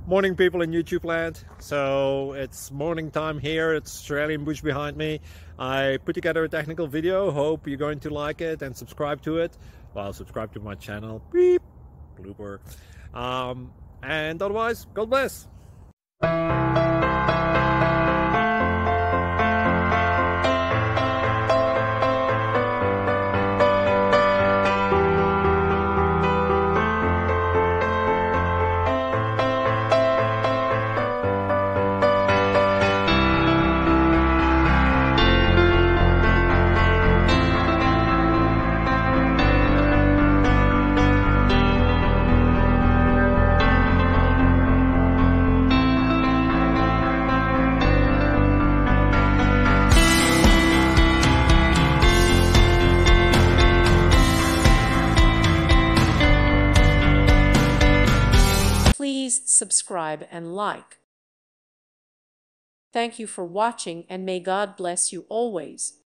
Morning, people in YouTube land. So it's morning time here. It's Australian bush behind me. I put together a technical video. Hope you're going to like it and subscribe to it. Well, subscribe to my channel. Beep. Blooper. And otherwise, God bless. Please subscribe and like. Thank you for watching, and may God bless you always.